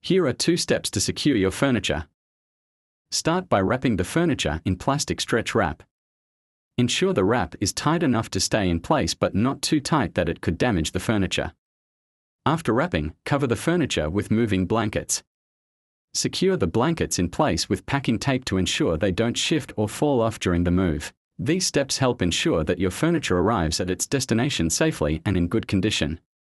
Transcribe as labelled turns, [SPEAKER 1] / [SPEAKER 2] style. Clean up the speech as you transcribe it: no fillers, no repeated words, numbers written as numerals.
[SPEAKER 1] Here are 2 steps to secure your furniture. Start by wrapping the furniture in plastic stretch wrap. Ensure the wrap is tight enough to stay in place but not too tight that it could damage the furniture. After wrapping, cover the furniture with moving blankets. Secure the blankets in place with packing tape to ensure they don't shift or fall off during the move. These steps help ensure that your furniture arrives at its destination safely and in good condition.